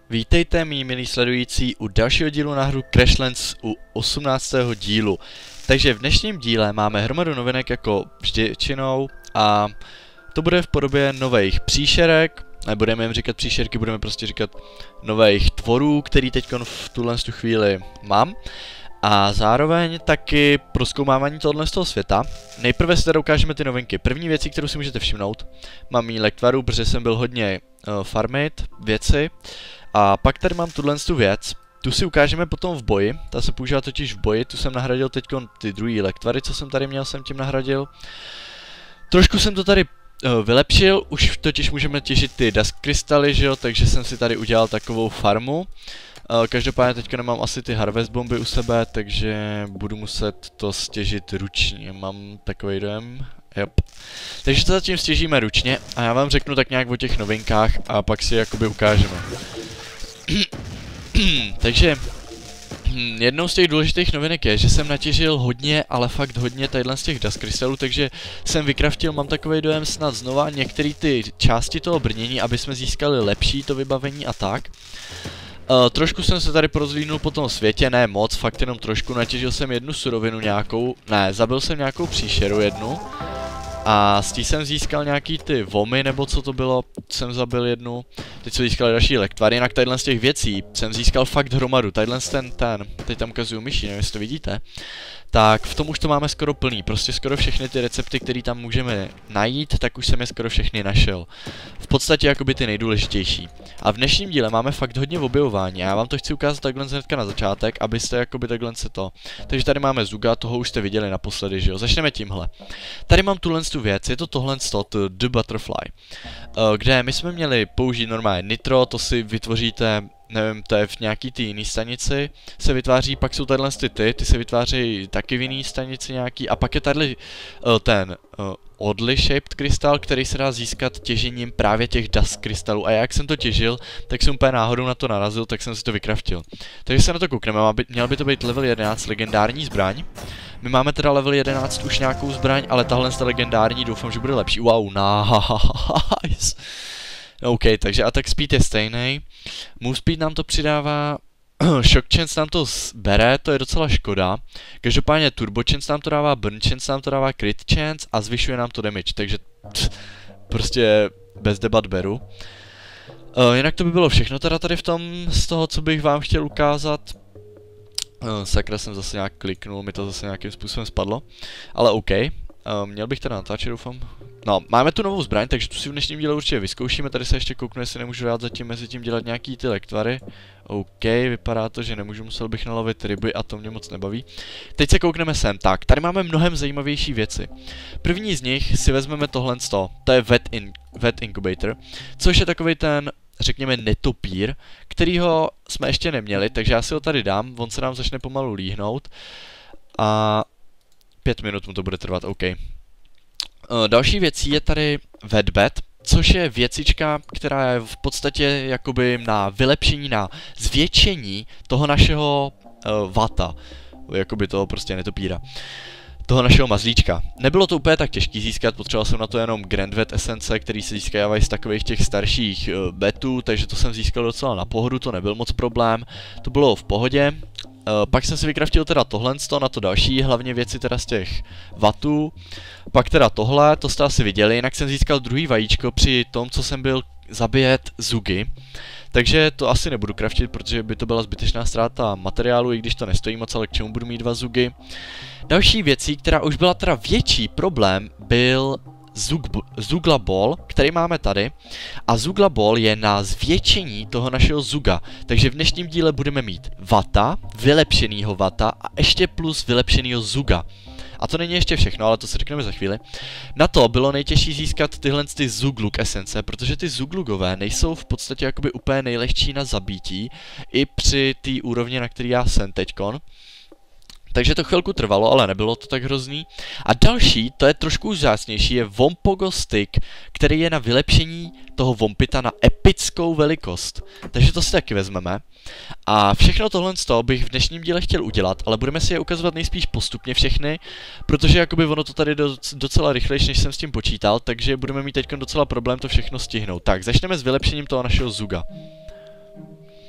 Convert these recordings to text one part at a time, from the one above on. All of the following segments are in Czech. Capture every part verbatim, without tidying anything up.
Vítejte, mý milí sledující, u dalšího dílu na hru Crashlands u osmnáctého dílu. Takže v dnešním díle máme hromadu novinek jako vždyčinou a to bude v podobě nových příšerek, nebudeme jim říkat příšerky, budeme prostě říkat nových tvorů, který teď v tuhle chvíli mám. A zároveň taky prozkoumávání tohohle z toho světa. Nejprve si tady ukážeme ty novinky. První věci, kterou si můžete všimnout, mám jí lektvaru, protože jsem byl hodně uh, farmit věci. A pak tady mám tuhle tu věc, tu si ukážeme potom v boji, ta se používá totiž v boji, tu jsem nahradil teď ty druhý lektvary, co jsem tady měl, jsem tím nahradil. Trošku jsem to tady uh, vylepšil, už totiž můžeme těžit ty dusk krystaly, že jo, takže jsem si tady udělal takovou farmu. Uh, každopádně teďka nemám asi ty harvest bomby u sebe, takže budu muset to stěžit ručně, mám takový dojem. Yep. Takže to zatím stěžíme ručně a já vám řeknu tak nějak o těch novinkách a pak si jakoby ukážeme. Takže jednou z těch důležitých novinek je, že jsem natěžil hodně, ale fakt hodně tadyhle z těch dusk krystalů, takže jsem vykraftil, mám takový dojem snad znova některé ty části toho brnění, aby jsme získali lepší to vybavení a tak. Uh, trošku jsem se tady porozlídnul po tom světě, ne moc, fakt jenom trošku, natěžil jsem jednu surovinu nějakou, ne, zabil jsem nějakou příšeru jednu. A s tím jsem získal nějaký ty vomy, nebo co to bylo, jsem zabil jednu. Teď jsem získal další lektvary, jinak tadyhle z těch věcí jsem získal fakt hromadu. Tadyhle ten, ten, teď tam ukazuju myší, nevím, jestli to vidíte. Tak v tom už to máme skoro plný, prostě skoro všechny ty recepty, které tam můžeme najít, tak už jsem je skoro všechny našel. V podstatě jakoby ty nejdůležitější. A v dnešním díle máme fakt hodně objevování a já vám to chci ukázat takhle hnedka na začátek, abyste jakoby takhle se to. Takže tady máme Zuga, toho už jste viděli naposledy, že jo, začneme tímhle. Tady mám tuhle tu věc, je to tohle to, The Butterfly, kde my jsme měli použít normálně nitro, to si vytvoříte, nevím, to je v nějaký ty jiný stanici, se vytváří, pak jsou tadyhle ty ty, ty se vytváří taky v jiný stanici nějaký, a pak je tady uh, ten uh, oddly shaped krystal, který se dá získat těžením právě těch dusk krystalů, a jak jsem to těžil, tak jsem úplně náhodou na to narazil, tak jsem si to vykraftil. Takže se na to koukneme, měl by to být level jedenáct legendární zbraň. My máme teda level jedenáct už nějakou zbraň, ale tahle je legendární, doufám, že bude lepší. Wow, nice. OK, takže attack speed je stejný. Move speed nám to přidává, shock chance nám to bere, to je docela škoda. Každopádně turbo chance nám to dává, burn chance nám to dává, crit chance a zvyšuje nám to damage, takže pff, prostě bez debat beru. Uh, jinak to by bylo všechno teda tady v tom, z toho, co bych vám chtěl ukázat. Uh, sakra, jsem zase nějak kliknul, mi to zase nějakým způsobem spadlo, ale OK. Uh, měl bych teda natáčet, doufám. No, máme tu novou zbraň, takže tu si v dnešním díle určitě vyzkoušíme, tady se ještě kouknu, jestli nemůžu rád zatím mezi tím dělat nějaký ty lektvary. OK, vypadá to, že nemůžu, musel bych nalovit ryby a to mě moc nebaví. Teď se koukneme sem, tak, tady máme mnohem zajímavější věci. První z nich si vezmeme tohle z toho, to je Wet, in, Wet Incubator, což je takový ten, řekněme, netopír, kterýho jsme ještě neměli, takže já si ho tady dám, on se nám začne pomalu líhnout a pět minut mu to bude trvat, OK. Uh, další věcí je tady Wetbed, což je věcička, která je v podstatě jakoby na vylepšení, na zvětšení toho našeho uh, vata, jakoby toho prostě netopíra, toho našeho mazlíčka. Nebylo to úplně tak těžký získat, potřeboval jsem na to jenom Grand Wet esence, který se získávají z takových těch starších uh, betů, takže to jsem získal docela na pohodu, to nebyl moc problém, to bylo v pohodě. Uh, pak jsem si vykraftil teda tohle na to další, hlavně věci teda z těch vatů. Pak teda tohle, to jste asi viděli, jinak jsem získal druhý vajíčko při tom, co jsem byl zabíjet Zugy. Takže to asi nebudu kraftit, protože by to byla zbytečná ztráta materiálu, i když to nestojí moc, ale k čemu budu mít dva Zugy. Další věcí, která už byla teda větší problém, byl Zug, Zugla Ball, který máme tady, a Zugla Ball je na zvětšení toho našeho Zuga, takže v dnešním díle budeme mít vata, vylepšenýho vata a ještě plus vylepšenýho Zuga. A to není ještě všechno, ale to si řekneme za chvíli. Na to bylo nejtěžší získat tyhle ty Zugluk esence, protože ty Zuglugové nejsou v podstatě jakoby úplně nejlehčí na zabítí, i při té úrovni, na který já jsem teďkon. Takže to chvilku trvalo, ale nebylo to tak hrozný. A další, to je trošku vzácnější, je Wompogo Stick, který je na vylepšení toho Wompita na epickou velikost. Takže to si taky vezmeme. A všechno tohle z toho bych v dnešním díle chtěl udělat, ale budeme si je ukazovat nejspíš postupně všechny, protože jakoby ono to tady do, docela rychlejší, než jsem s tím počítal, takže budeme mít teď docela problém to všechno stihnout. Tak, začneme s vylepšením toho našeho Zuga.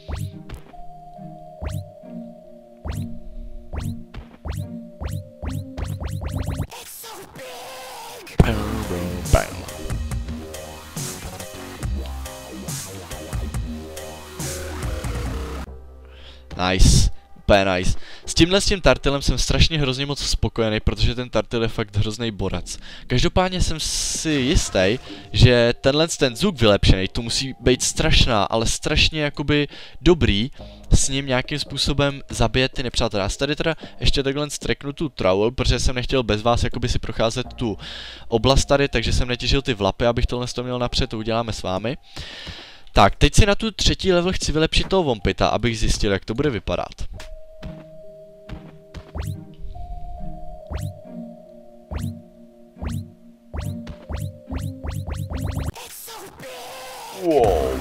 Nice. Úplně nice. S tímhle s tím tartilem jsem strašně hrozně moc spokojený, protože ten tartil je fakt hrozný borec. Každopádně jsem si jistý, že tenhle ten zvuk vylepšený, to musí být strašná, ale strašně jakoby dobrý s ním nějakým způsobem zabíjet ty nepřátelé. Já tady teda ještě takhle streknu tu trowel, protože jsem nechtěl bez vás jakoby si procházet tu oblast tady, takže jsem netěžil ty vlapy, abych tohle to měl napřed, to uděláme s vámi. Tak, teď si na tu třetí level chci vylepšit toho Vompita, abych zjistil, jak to bude vypadat. Wow.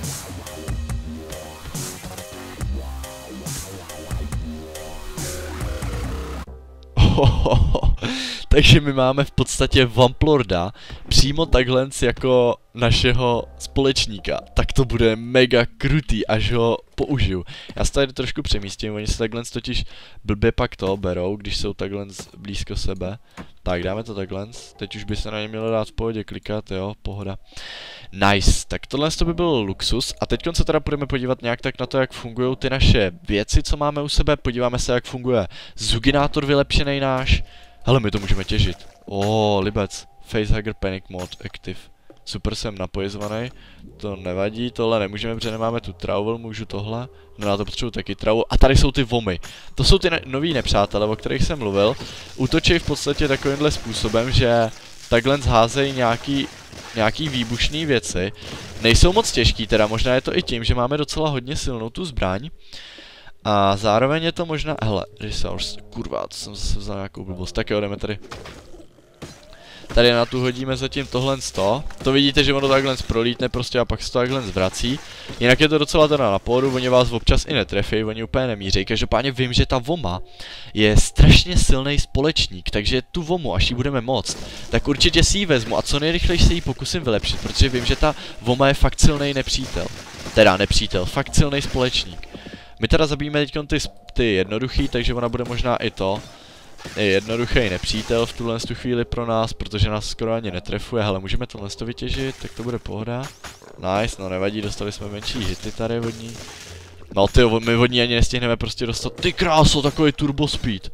Takže my máme v podstatě Vamplorda přímo takhle jako našeho společníka. Tak to bude mega krutý, až ho použiju. Já se tady trošku přemístím, oni se takhle totiž blbě pak to berou, když jsou takhle blízko sebe. Tak dáme to takhle, teď už by se na ně mělo dát v pohodě klikat, jo, pohoda. Nice, tak tohle to by byl luxus a teď se teda budeme podívat nějak tak na to, jak fungují ty naše věci, co máme u sebe. Podíváme se, jak funguje Zuginátor vylepšený náš. Hele, my to můžeme těžit. Oh, libec. Facehugger Panic Mode Active. Super, jsem napojizovaný. To nevadí, tohle nemůžeme, protože nemáme tu trowel, můžu tohle. No na to potřebuji taky trowel. A tady jsou ty vomy. To jsou ty ne noví nepřátelé, o kterých jsem mluvil. Útočí v podstatě takovýmhle způsobem, že takhle zházejí nějaký, nějaký výbušný věci. Nejsou moc těžký, teda možná je to i tím, že máme docela hodně silnou tu zbraň. A zároveň je to možná, hele, resource, kurva, to jsem zase vzal nějakou blbost, tak jo, jdeme tady. Tady na tu hodíme zatím tohle sto. To vidíte, že ono takhle prolítne prostě a pak se to takhle zvrací. Jinak je to docela teda na pohodu, oni vás občas i netrefí, oni úplně nemíří. Každopádně vím, že ta voma je strašně silný společník, takže tu vomu, až ji budeme moct, tak určitě si ji vezmu a co nejrychleji se ji pokusím vylepšit, protože vím, že ta voma je fakt silný nepřítel. Teda nepřítel, fakt silný společník. My teda zabijeme teď ty, ty jednoduchý, takže ona bude možná i to. Je jednoduchý nepřítel v tuhle tu chvíli pro nás, protože nás skoro ani netrefuje. Hele, můžeme tohle to vytěžit, tak to bude pohoda. Nice, no nevadí, dostali jsme menší hity tady vodní. No ty, my vodní ani nestihneme prostě dostat. Ty kráso, takový turbo speed.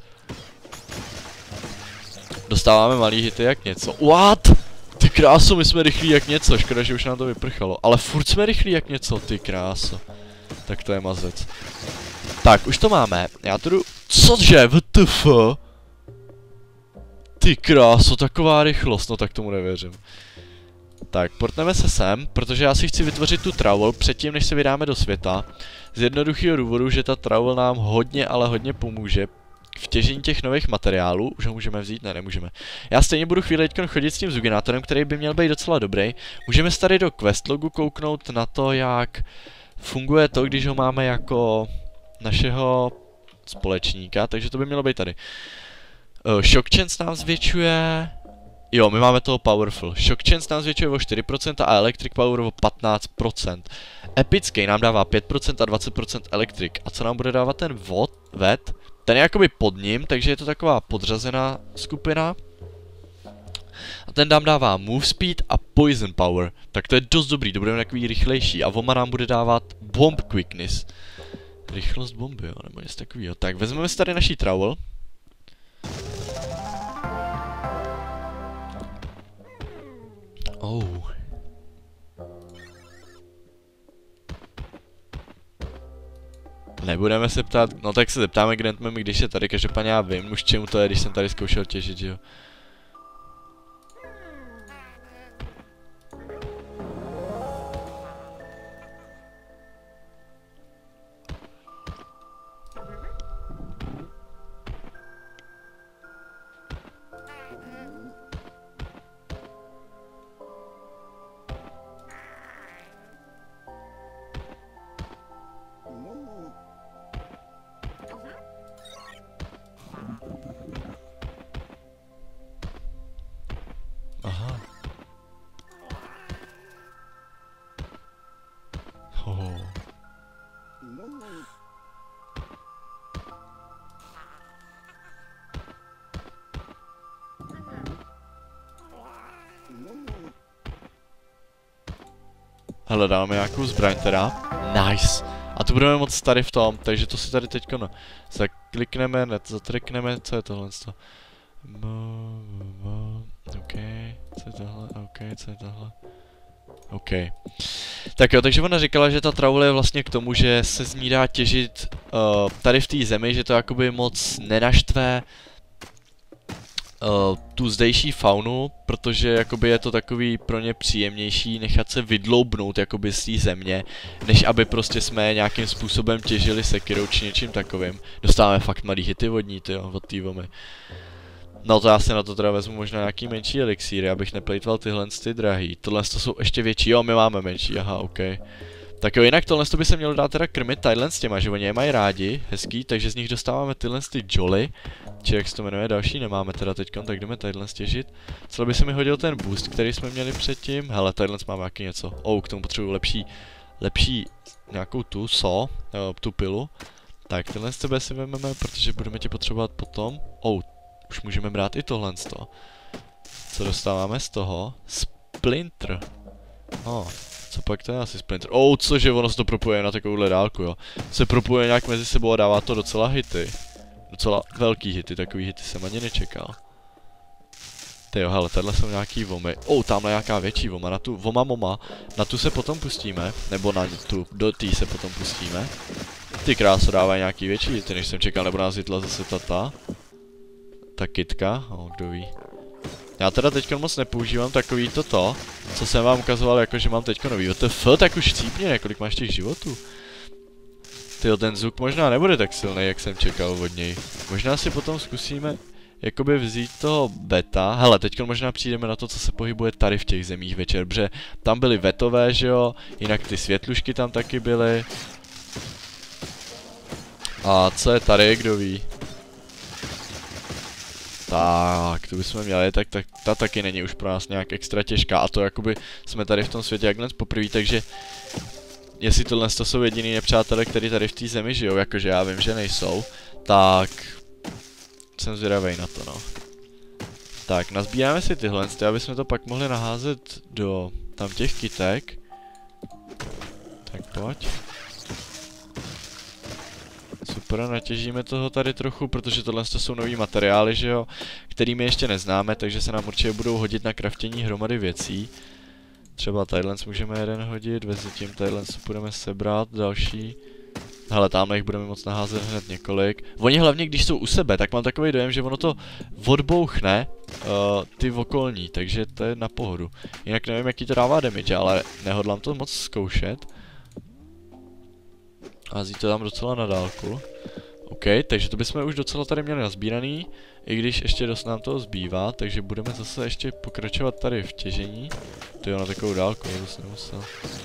Dostáváme malý hity jak něco. What? Ty kráso, my jsme rychlí jak něco, škoda, že už nám to vyprchalo. Ale furt jsme rychlí jak něco, ty kráso. Tak to je mazec. Tak, už to máme. Já to jdu... Cože? W T F? Ty kráso, taková rychlost, no tak tomu nevěřím. Tak, portneme se sem, protože já si chci vytvořit tu trowel předtím, než se vydáme do světa. Z jednoduchého důvodu, že ta trowel nám hodně, ale hodně pomůže v těžení těch nových materiálů. Už ho můžeme vzít? Ne, nemůžeme. Já stejně budu chvíli teď chodit s tím Zuginátorem, který by měl být docela dobrý. Můžeme se tady do questlogu kouknout na to, jak funguje to, když ho máme jako našeho společníka, takže to by mělo být tady. Uh, Shock Chance nám zvětšuje... Jo, my máme toho Powerful. Shock Chance nám zvětšuje o čtyři procenta a Electric Power o patnáct procent. Epický nám dává pět procent a dvacet procent Electric. A co nám bude dávat ten vod, vet? Ten je jakoby pod ním, takže je to taková podřazená skupina. A ten nám dává Move Speed a Poison Power. Tak to je dost dobrý, to bude takový rychlejší. A Voma nám bude dávat Bomb Quickness. Rychlost bomby, jo, nebo něco takovýho. Tak, vezmeme si tady naší trowel. Oh. Nebudeme se ptát, no tak se zeptáme Grandmami, když je tady, každopádně já vím už čemu to je, když jsem tady zkoušel těžit, že jo. Aha. Oh. Hele, dáme nějakou zbraň teda. Nice. A to budeme moc tady v tom, takže to si tady teďko no, zaklikneme, net, zatrkneme, co je tohle? OK, co je tohle, OK, co je tohle? OK. Tak jo, takže ona říkala, že ta traule je vlastně k tomu, že se z ní dá těžit uh, tady v té zemi, že to jakoby moc nenaštve Uh, tu zdejší faunu, protože jakoby je to takový pro ně příjemnější nechat se vydloubnout jakoby z té země, než aby prostě jsme nějakým způsobem těžili sekirou či něčím takovým. Dostáváme fakt malý hity vodní, tyjo, od té vomy. No to já si na to teda vezmu možná nějaký menší elixíry, abych neplejtval tyhle ty drahý. Tohle to jsou ještě větší, jo, my máme menší, aha, OK. Tak jo, jinak tohle by se mělo dát teda krmit tadyhle s těma, že oni je mají rádi, hezký, takže z nich dostáváme tyhle ty jolly, či jak se to jmenuje, další nemáme teda teďkon, tak jdeme tadyhle stěžit. Co by se mi hodil ten boost, který jsme měli předtím, hele, tadyhle máme jaký něco, oh, k tomu potřebuji lepší, lepší nějakou tu, so, tu pilu. Tak tenhle z tebe si vezmeme, protože budeme tě potřebovat potom, oh, už můžeme brát i tohle z toho. Co dostáváme z toho? Splinter. Oh. Co pak to je asi Splinter? Oh, cože, ono se to propojuje na takovouhle dálku, jo. Se propojuje nějak mezi sebou a dává to docela hity. Docela velký hity, takový hity jsem ani nečekal. Tyjo, hele, tadyhle jsou nějaký vomy. Oh, tamhle nějaká větší voma, na tu, voma moma, na tu se potom pustíme, nebo na tu, do tý se potom pustíme. Ty kráso, dávají nějaký větší hity, než jsem čekal, nebo nás hitla zase tata. Ta kytka, oh, kdo ví. Já teda teďka moc nepoužívám takový toto, co jsem vám ukazoval, jako že mám teďka nový. To f, tak už cípně, kolik máš těch životů. Tyjo, ten zvuk možná nebude tak silný, jak jsem čekal od něj. Možná si potom zkusíme, jakoby vzít toho beta. Hele, teďka možná přijdeme na to, co se pohybuje tady v těch zemích večer, protože tam byly vetové, že jo, jinak ty světlušky tam taky byly. A co je tady, kdo ví? Tak, to bychom měli, tak, tak ta taky není už pro nás nějak extra těžká a to jakoby jsme tady v tom světě jakhle poprvé, takže jestli tohle to jsou jediný nepřátelé, kteří tady v té zemi žijou, jakože já vím, že nejsou, tak jsem zvědavej na to, no. Tak, nazbíráme si tyhle, aby jsme to pak mohli naházet do tam těch kytek. Tak pojď. Super, natěžíme toho tady trochu, protože tohle jsou nový materiály, že jo, kterými ještě neznáme, takže se nám určitě budou hodit na craftění hromady věcí. Třeba tadyhle můžeme jeden hodit, mezi tím tadyhle budeme sebrat, další. Hele, tamhle jich budeme moc naházet hned několik. Oni hlavně, když jsou u sebe, tak mám takový dojem, že ono to odbouchne uh, ty okolní, takže to je na pohodu. Jinak nevím, jaký to dává damage, ale nehodlám to moc zkoušet. Hází to tam docela na dálku. OK, takže to bychom už docela tady měli nazbíraný, i když ještě dost nám toho zbývá, takže budeme zase ještě pokračovat tady v těžení. To jo, na takovou dálku, to jsem nemusel.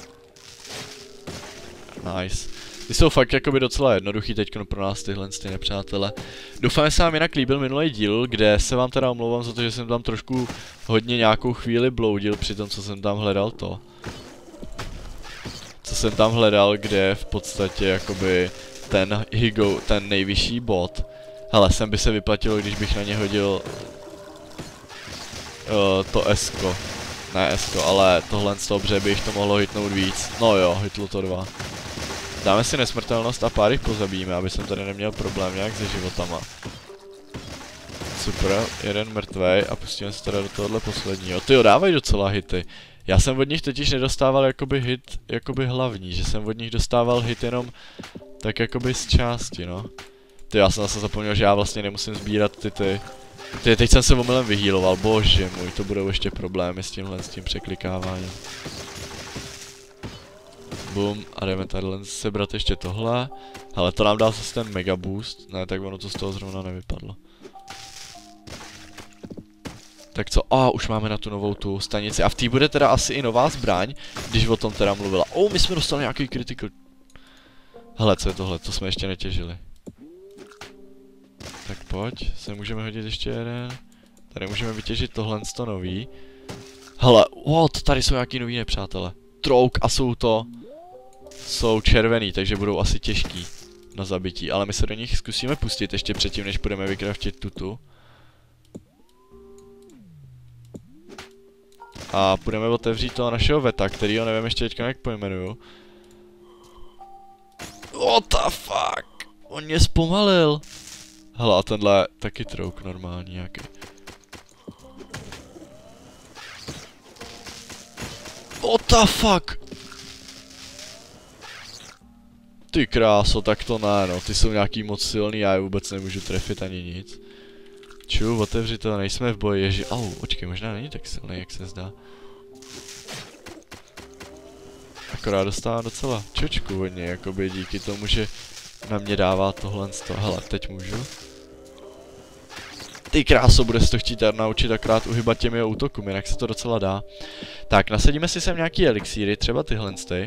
Nice. Ty jsou fakt jakoby docela jednoduchý teď pro nás tyhle ty nepřátelé. Doufám, že se vám jinak líbil minulý díl, kde se vám teda omlouvám za to, že jsem tam trošku hodně nějakou chvíli bloudil při tom, co jsem tam hledal to. Co jsem tam hledal, kde v podstatě jakoby ten Higo, ten nejvyšší bod. Hele, sem by se vyplatilo, když bych na ně hodil uh, to esko. Ne esko, ale tohle z toho, protože by jich to mohlo hitnout víc. No jo, hitlo to dva. Dáme si nesmrtelnost a pár jich pozabijíme, aby jsem tady neměl problém nějak se životama. Super, jeden mrtvej a pustíme se teda do tohohle posledního. Tyjo, dávají docela hity. Já jsem od nich totiž nedostával jakoby hit, jakoby hlavní, že jsem od nich dostával hit jenom tak jakoby z části, no. Ty, já jsem zase zapomněl, že já vlastně nemusím sbírat ty ty. Ty, teď jsem se omylem vyhýloval, bože můj, to budou ještě problémy s tímhle, s tím překlikáváním. Bum, a jdeme tadyhle sebrat ještě tohle. Hele, to nám dá zase ten mega boost, ne, tak ono to z toho zrovna nevypadlo. Tak co, a oh, už máme na tu novou tu stanici a v té bude teda asi i nová zbraň, když o tom teda mluvila. Oh, my jsme dostali nějaký critical. Hele, co je tohle, to jsme ještě netěžili. Tak pojď, se můžeme hodit ještě jeden. Tady můžeme vytěžit tohle sto nový. Hele, what, tady jsou nějaký nový nepřátelé. Trouk a jsou to, jsou červený, takže budou asi těžký na zabití, ale my se do nich zkusíme pustit ještě předtím, než budeme vykraftit tutu. A půjdeme otevřít toho našeho veta, kterýho nevím ještě teďka jak pojmenuju. What the fuck? On mě zpomalil. Hele, a tenhle taky trouk normální nějaký. What the fuck? Ty kráso, tak to ne, no, ty jsou nějaký moc silný, já je vůbec nemůžu trefit ani nic. Ču, otevři to, nejsme v boji, ježi, au, počkej, možná není tak silný, jak se zdá. Akorát dostávám docela čočku hodně, jakoby díky tomu, že na mě dává tohle z toho. Hele, teď můžu. Ty kráso, bude se to chtít naučit akorát uhybat těm jeho útokům, jinak se to docela dá. Tak, nasadíme si sem nějaký elixíry, třeba tyhle ty.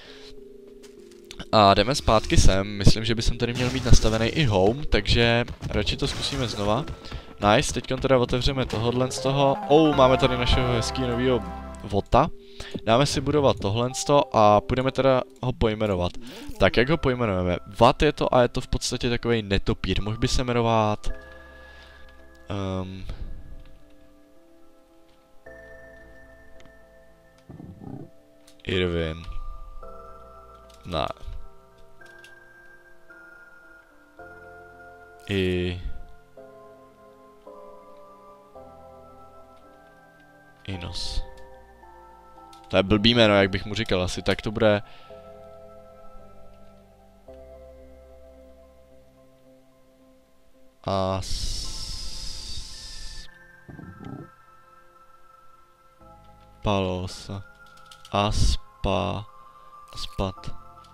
A jdeme zpátky sem, myslím, že by jsem tady měl mít nastavený i home, takže radši to zkusíme znova. Nice, teďka teda otevřeme tohodle z toho. Oh, máme tady našeho hezký novýho vota. Dáme si budovat tohle a půjdeme teda ho pojmenovat. Tak, jak ho pojmenujeme? Vat je to a je to v podstatě takový netopír. Mohl by se jmenovat... Um, Irvin. Ne. I... Inos. To je blbý jméno, jak bych mu říkal asi, tak to bude... As... Palosa. Aspa... Aspat.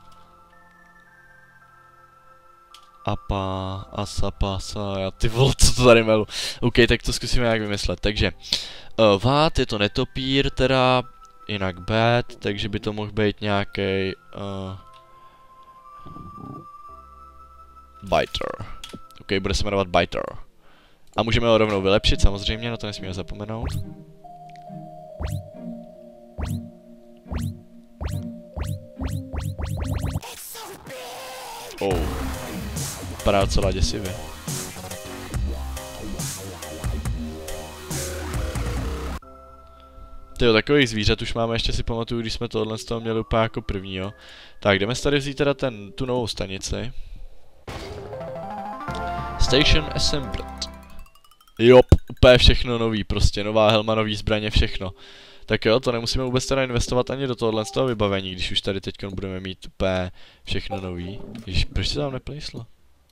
Apa... Asapasa... Já ty vole, co to tady melu. OK, tak to zkusíme nějak vymyslet, takže... Uh, Vát je to netopír, teda... Jinak bad, takže by to mohl být nějaký uh, Biter. OK, bude se jmenovat Biter. A můžeme ho rovnou vylepšit, samozřejmě, na to nesmíme zapomenout. Oh. Vypadá docela děsivě. Tyjo, takových zvířat už máme, ještě si pamatuju, když jsme tohle z toho měli úplně jako první, jo. Tak, jdeme si tady vzít teda ten, tu novou stanici. Station Assembled. Jop, úplně všechno nový, prostě nová helma, nový zbraně, všechno. Tak jo, to nemusíme vůbec teda investovat ani do tohohle z toho vybavení, když už tady teď budeme mít úplně všechno nový. Ježiš, proč se tam neplejslo?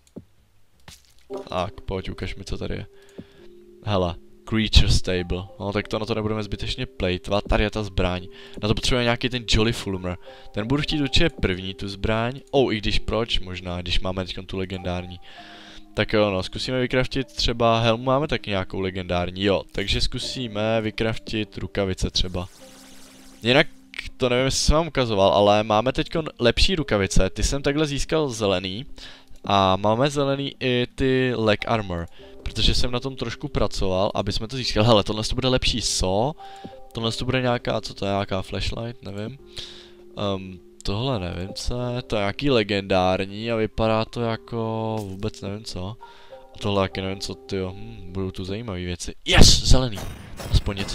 Tak, pojď, ukaž mi, co tady je. Hele. Creature Stable. No tak to na to nebudeme zbytečně plejtvat. Tady je ta zbraň. Na to potřebujeme nějaký ten Jolly Fulmer. Ten budu chtít určitě první tu zbraň. Oh, i když proč? Možná, když máme teď tu legendární. Tak jo, no, zkusíme vykraftit třeba helmu, máme taky nějakou legendární, jo. Takže zkusíme vykraftit rukavice třeba. Jinak, to nevím, jestli jsem vám ukazoval, ale máme teď lepší rukavice. Ty jsem takhle získal zelený. A máme zelený i ty leg armor. Protože jsem na tom trošku pracoval, aby jsme to získali. Hele, tohle to bude lepší so. Tohle to bude nějaká, co to je, nějaká flashlight, nevím. Um, tohle nevím, co je, to je nějaký legendární a vypadá to jako vůbec nevím co. A tohle taky nevím co, tyjo, hm, budou tu zajímavé věci. Yes, zelený, aspoň něco.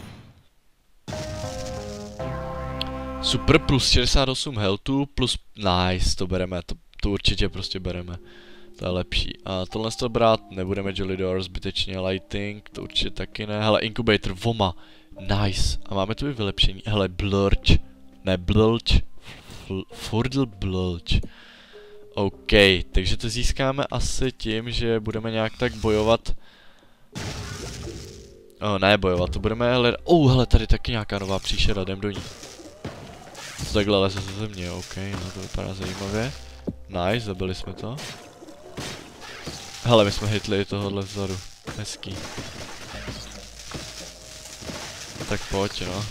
Super, plus šedesát osm healthu, plus, nice, to bereme, to, to určitě prostě bereme. To je lepší. A tohle to brát nebudeme, Jolly Door, zbytečně lighting, to určitě taky ne. Hele, incubator, voma, nice. A máme tu i vylepšení, hele, blurch, ne blurch, furdl blurch. OK, takže to získáme asi tím, že budeme nějak tak bojovat. Oh, ne bojovat, to budeme hledat. Oh, hele, tady taky nějaká nová příšera, jdem do ní. To takhle leze ze země, OK, no to vypadá zajímavě. Nice, zabili jsme to. Hele, my jsme hitli tohohle vzadu. Hezký. Tak pojď, no.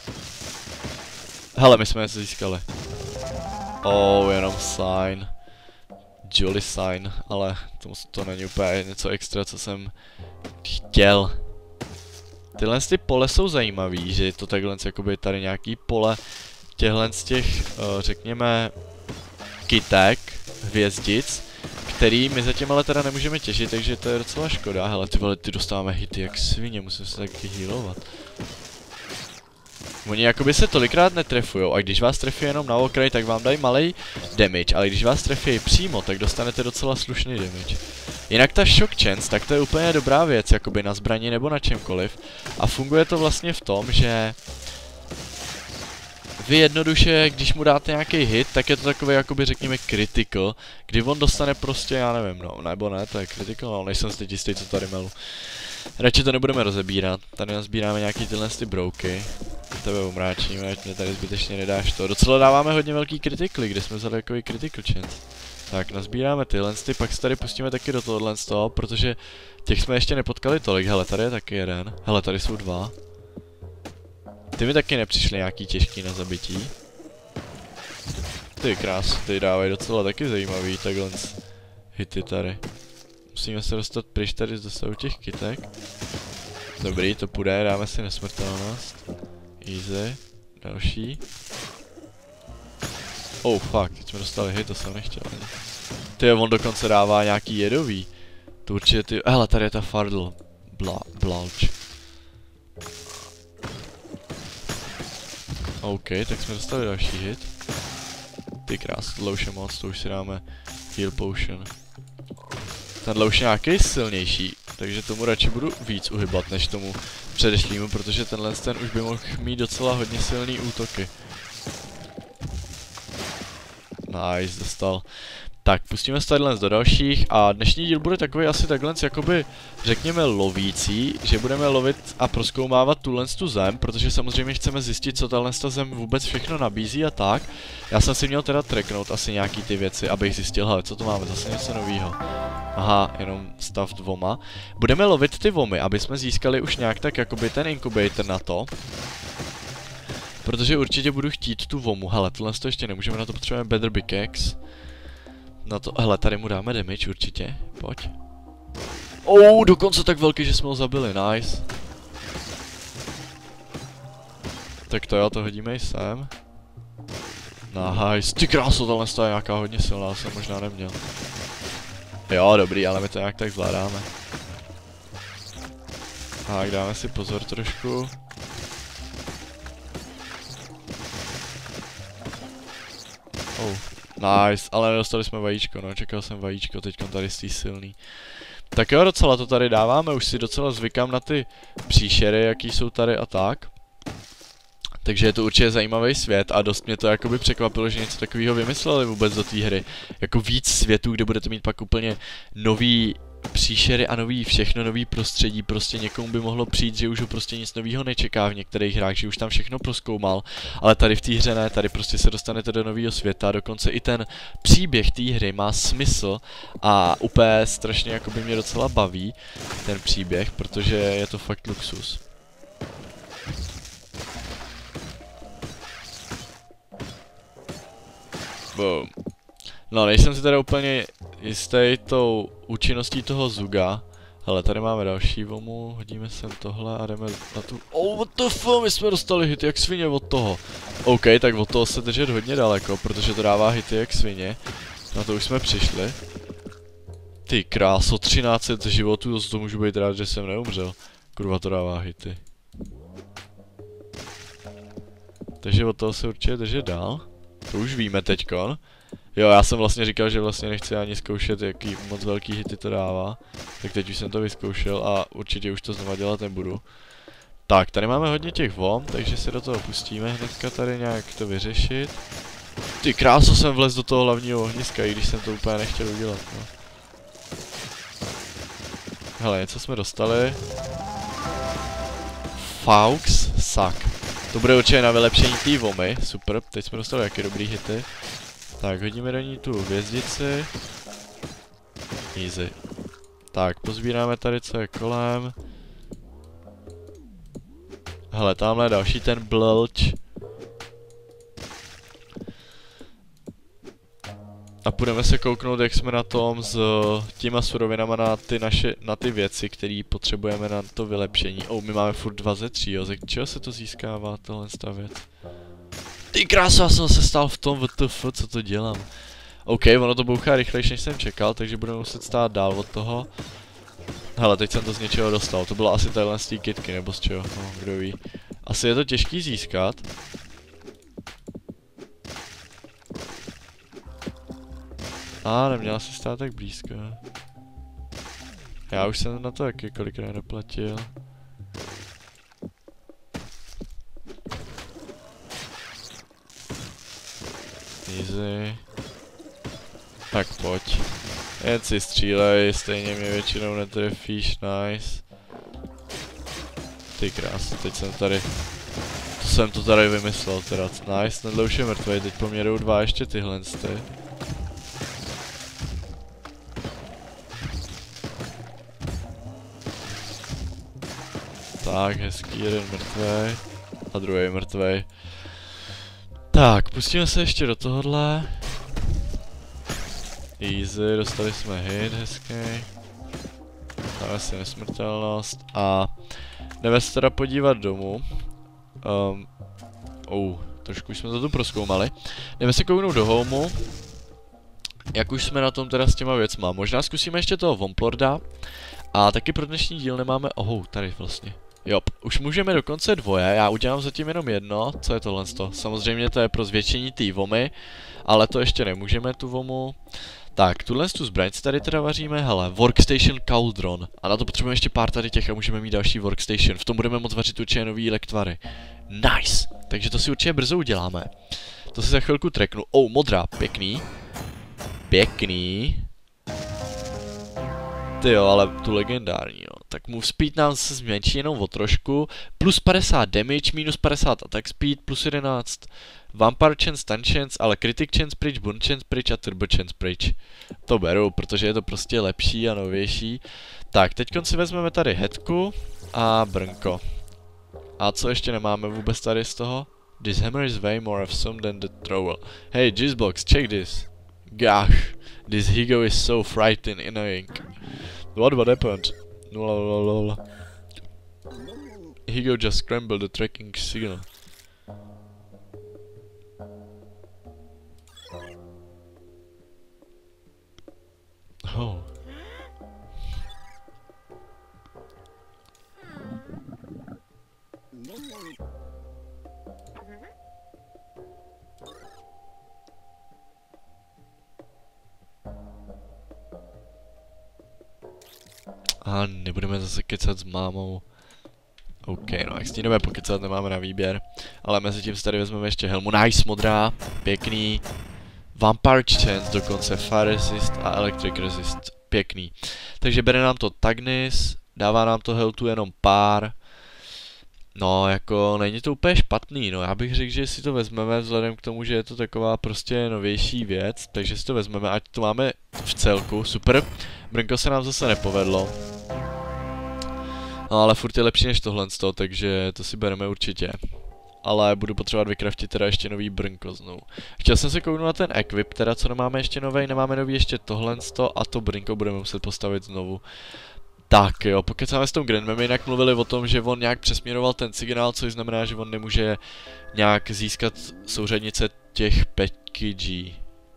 Hele, my jsme je získali. Oh, jenom sign. Jolly sign, ale to, to není úplně něco extra, co jsem chtěl. Tyhle ty pole jsou zajímavý, že je to takhle jakoby tady nějaký pole těchhle z těch, uh, řekněme, kytek, hvězdic, který my zatím ale teda nemůžeme těžit, takže to je docela škoda. Hele, ty vole, ty dostáváme hity jak svině, musím se taky healovat. Oni jakoby se tolikrát netrefujou a když vás trefí jenom na okraj, tak vám dají malej damage, ale když vás trefí přímo, tak dostanete docela slušný damage. Jinak ta shock chance, tak to je úplně dobrá věc, jakoby na zbraní nebo na čemkoliv. A funguje to vlastně v tom, že vy jednoduše, když mu dáte nějaký hit, tak je to takový jakoby řekněme critical, kdy on dostane prostě, já nevím, no, nebo ne, to je critical, no, nejsem si teď jistý, co tady melu. Radši to nebudeme rozebírat, tady nazbíráme nějaký tyhle ty brouky. Tebe umráčíme, ať mě tady zbytečně nedáš to. Docela dáváme hodně velký critically, kde jsme vzali takový critical chance. Tak, nazbíráme tyhle ty, pak se tady pustíme taky do tohohle z toho, protože těch jsme ještě nepotkali tolik. Hele, tady je taky jeden. Hele, tady jsou dva. Ty mi taky nepřišly nějaký těžký na zabití. Ty krás, ty dávají docela taky zajímavý takhle hity tady. Musíme se dostat pryč tady z dosahu těch kytek. Dobrý, to půjde, dáme si nesmrtelnost. Easy. Další. Oh fuck, teď jsme dostali hit, to jsem nechtěl ani. Ty, on dokonce dává nějaký jedový. To určitě ty... Hele, tady je ta Fardl. Bla... Blouch. OK, tak jsme dostali další hit. Ty krás, tohle už je moc, to už si dáme heal potion. Tenhle už nějaký silnější, takže tomu radši budu víc uhybat než tomu předešlýmu, protože tenhle ten už by mohl mít docela hodně silný útoky. Nice, dostal. Tak, pustíme se tadyhle do dalších a dnešní díl bude takový asi takhle, jakoby, řekněme, lovící, že budeme lovit a prozkoumávat tuhle tu zem, protože samozřejmě chceme zjistit, co tahle zem vůbec všechno nabízí a tak. Já jsem si měl teda tracknout asi nějaký ty věci, abych zjistil, hele, co to máme, zase něco novýho. Aha, jenom stav dvoma. Budeme lovit ty vomy, aby jsme získali už nějak tak jakoby ten incubator na to. Protože určitě budu chtít tu vomu. Hele, tohle to ještě nemůžeme, na to potřebujeme better pickaxe. Na to, hele, tady mu dáme damage určitě, pojď. Oh, dokonce tak velký, že jsme ho zabili, nice. Tak to jo, to hodíme i sem. Nice, ty kráso, tohle je nějaká hodně silná, jsem možná neměl. Jo, dobrý, ale my to nějak tak zvládáme. Tak, dáme si pozor trošku. Oh, nice, ale nedostali jsme vajíčko, no, čekal jsem vajíčko, teďkon tady jistý silný. Tak jo, docela to tady dáváme, už si docela zvykám na ty příšery, jaký jsou tady a tak. Takže je to určitě zajímavý svět a dost mě to jakoby překvapilo, že něco takového vymysleli vůbec do té hry. Jako víc světů, kde budete mít pak úplně nový příšery a nový všechno, nový prostředí, prostě někomu by mohlo přijít, že už ho prostě nic nového nečeká v některých hrách, že už tam všechno prozkoumal, ale tady v té hře ne, tady prostě se dostanete do nového světa, dokonce i ten příběh té hry má smysl a úplně strašně jakoby mě docela baví ten příběh, protože je to fakt luxus. Boom. No, nejsem si teda úplně jistý tou účinností toho Zuga. Hele, tady máme další vomu, hodíme sem tohle a jdeme na tu... Oh, what the fuck, my jsme dostali hity jak svině od toho. OK, tak od toho se držet hodně daleko, protože to dává hity jak svině. Na to už jsme přišli. Ty kráso, třináct set životů, to můžu být rád, že jsem neumřel. Kurva, to dává hity. Takže od toho se určitě držet dál. To už víme teďkon. Jo, já jsem vlastně říkal, že vlastně nechci ani zkoušet, jaký moc velký hity to dává. Tak teď už jsem to vyzkoušel a určitě už to znova dělat nebudu. Tak, tady máme hodně těch vom, takže se do toho pustíme hnedka tady nějak to vyřešit. Ty kráso, jsem vlez do toho hlavního ohniska, i když jsem to úplně nechtěl udělat, no. Hele, něco jsme dostali. Faux Sack. To bude určitě na vylepšení té vomy, super, teď jsme dostali jaký dobrý hity. Tak, hodíme do ní tu hvězdici. Easy. Tak, pozbíráme tady, co je kolem. Hele, tamhle je další ten blelč. A půjdeme se kouknout, jak jsme na tom s těma surovinama na ty naše, na ty věci, které potřebujeme na to vylepšení. Oh, my máme furt dva ze tří, jo, ze čeho se to získává, tohle stavět? Ty krása, já jsem se stál v tom W T F, co to dělám. OK, ono to bouchá rychlejš, než jsem čekal, takže budeme muset stát dál od toho. Hele, teď jsem to z něčeho dostal, to bylo asi tadyhle z té kytky, nebo z čeho, no, kdo ví. Asi je to těžký získat. A neměla si stát tak blízko. Já už jsem na to taky kolikrát neplatil. Easy. Tak pojď. Jen si střílej, stejně mě většinou netrefíš, nice. Ty krás, teď jsem tady... To jsem to tady vymyslel teda, nice, tenhle už je mrtvej, teď po mě jdou dva ještě tyhle ty. Tak, hezký, jeden mrtvej. A druhý mrtvej. Tak, pustíme se ještě do tohohle. Easy, dostali jsme hit, hezký. Dáme si nesmrtelnost a jdeme se teda podívat domů. Um, oh, trošku jsme to tu prozkoumali. Jdeme se kouknout do homeu. Jak už jsme na tom teda s těma věcma. Možná zkusíme ještě toho Vamplorda. A taky pro dnešní díl nemáme, oh, tady vlastně. Jo, už můžeme dokonce dvoje, já udělám zatím jenom jedno, co je tohle to? Samozřejmě to je pro zvětšení té vomy, ale to ještě nemůžeme tu vomu. Tak, tuhle tu zbraň tady teda vaříme, hele, Workstation Cauldron. A na to potřebujeme ještě pár tady těch a můžeme mít další Workstation, v tom budeme moct vařit určitě nový lektvary. Nice! Takže to si určitě brzo uděláme. To si za chvilku tracknu, oh, modrá, pěkný. Pěkný. Ty jo, ale tu legendární, jo. Tak move speed nám se zmenší jenom o trošku. Plus padesát damage, minus padesát attack speed, plus jedenáct vampire chance, stun chance, ale critic chance pryč, burn chance pryč a turbo chance pryč. To beru, protože je to prostě lepší a novější. Tak, teď si vezmeme tady headku a brnko. A co ještě nemáme vůbec tady z toho? This hammer is way more awesome than the trowel. Hey, Jizzbox, check this. Gosh, this Higo is so frightening annoying. What what happened? Lol. Higo just scrambled the tracking signal. Oh. A nebudeme zase kecat s mámou. OK, no jak s ní jdeme pokecat, nemáme na výběr. Ale mezi tím si tady vezmeme ještě helmu. Nice, modrá, pěkný. Vampire Chance dokonce, Fire Resist a Electric Resist, pěkný. Takže bere nám to Tagnis, dává nám to healthu jenom pár. No, jako není to úplně špatný, no já bych řekl, že si to vezmeme vzhledem k tomu, že je to taková prostě novější věc, takže si to vezmeme, ať to máme v celku, super. Brnko se nám zase nepovedlo. No ale furt je lepší než tohle, takže to si bereme určitě. Ale budu potřebovat vykraftit teda ještě nový brnko znovu. Chtěl jsem se kouknout na ten equip, teda co nemáme ještě nový, nemáme nový ještě tohle a to brnko budeme muset postavit znovu. Tak jo, pokud jsme s tom Grandmem jinak mluvili o tom, že on nějak přesměroval ten signál, což znamená, že on nemůže nějak získat souřadnice těch package.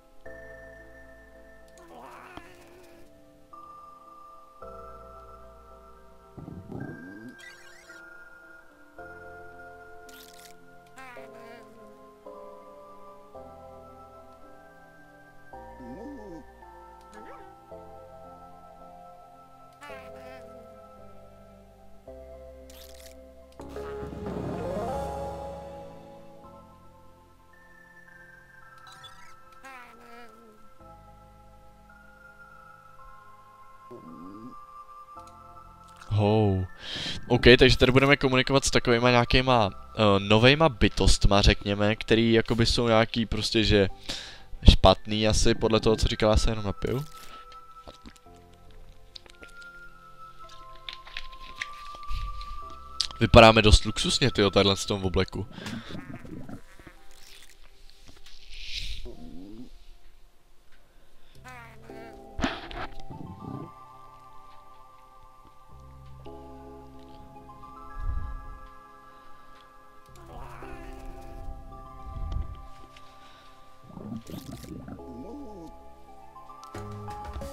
Oh. OK, takže tady budeme komunikovat s takovýma nějakýma uh, novejma bytostma, řekněme, který jakoby jsou nějaký prostě, že špatný asi, podle toho, co říkala, se jenom napiju. Vypadáme dost luxusně, tyjo, tadyhle v tom obleku.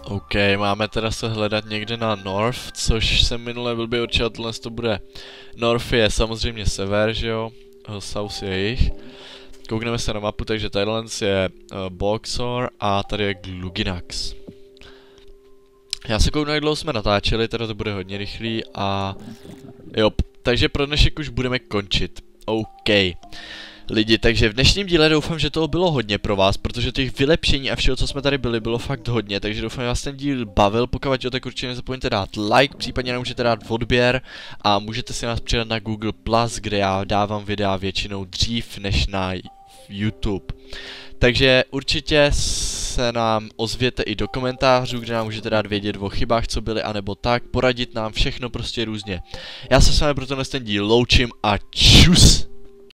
OK, máme teda se hledat někde na North, což jsem minule blbě určil, tohle to bude. North je samozřejmě sever, že jo? South je jich. Koukneme se na mapu, takže Thailand je uh, Boxor a tady je Gluginax. Já se kouknu, jak dlouho jsme natáčeli, teda to bude hodně rychlý a jo, takže pro dnešek už budeme končit. OK. Lidi, takže v dnešním díle doufám, že toho bylo hodně pro vás, protože těch vylepšení a všeho, co jsme tady byli, bylo fakt hodně, takže doufám, že vás ten díl bavil, pokud jo, tak určitě nezapomeňte dát like, případně nám můžete dát odběr a můžete si nás přidat na Google plus, kde já dávám videa většinou dřív než na YouTube. Takže určitě se nám ozvěte i do komentářů, kde nám můžete dát vědět o chybách, co byly, anebo tak, poradit nám všechno prostě různě. Já se s vámi pro tenhle ten díl loučím a čus!